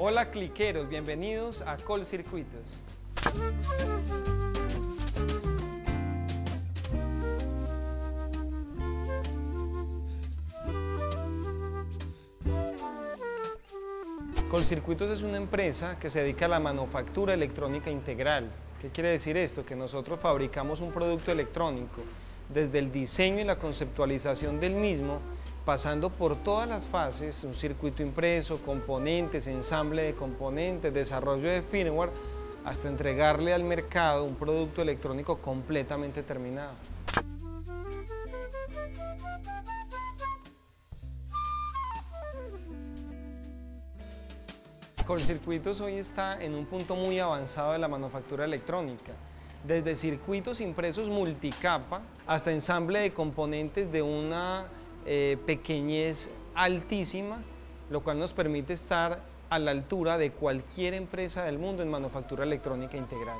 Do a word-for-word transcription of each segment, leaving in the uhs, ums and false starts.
Hola cliqueros, bienvenidos a Colcircuitos. Colcircuitos es una empresa que se dedica a la manufactura electrónica integral. ¿Qué quiere decir esto? Que nosotros fabricamos un producto electrónico desde el diseño y la conceptualización del mismo, pasando por todas las fases, un circuito impreso, componentes, ensamble de componentes, desarrollo de firmware, hasta entregarle al mercado un producto electrónico completamente terminado. Colcircuitos hoy está en un punto muy avanzado de la manufactura electrónica, desde circuitos impresos multicapa hasta ensamble de componentes de una eh, pequeñez altísima, lo cual nos permite estar a la altura de cualquier empresa del mundo en manufactura electrónica integral.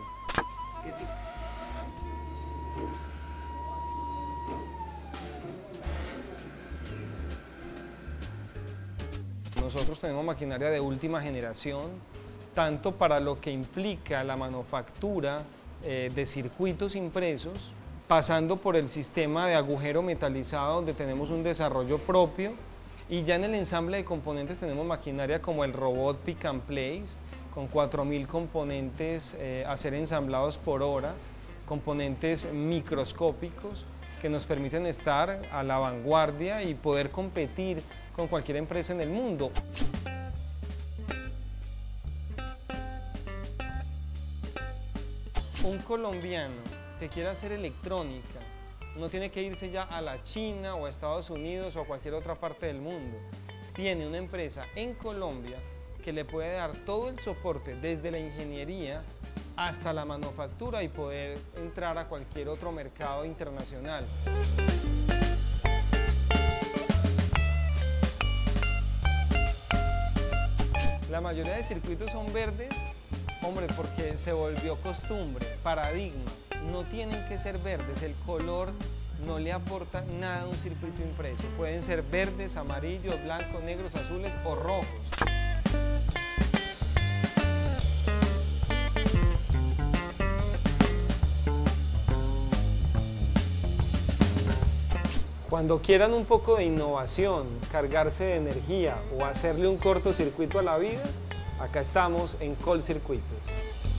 Nosotros tenemos maquinaria de última generación, tanto para lo que implica la manufactura eh, de circuitos impresos, pasando por el sistema de agujero metalizado, donde tenemos un desarrollo propio, y ya en el ensamble de componentes tenemos maquinaria como el robot Pick and Place, con cuatro mil componentes eh, a ser ensamblados por hora, componentes microscópicos, que nos permiten estar a la vanguardia y poder competir con cualquier empresa en el mundo. Un colombiano que quiera hacer electrónica no tiene que irse ya a la China o a Estados Unidos o a cualquier otra parte del mundo. Tiene una empresa en Colombia que le puede dar todo el soporte desde la ingeniería hasta la manufactura y poder entrar a cualquier otro mercado internacional. La mayoría de circuitos son verdes, hombre, porque se volvió costumbre, paradigma. No tienen que ser verdes, el color no le aporta nada a un circuito impreso. Pueden ser verdes, amarillos, blancos, negros, azules o rojos. Cuando quieran un poco de innovación, cargarse de energía o hacerle un cortocircuito a la vida, acá estamos en Colcircuitos.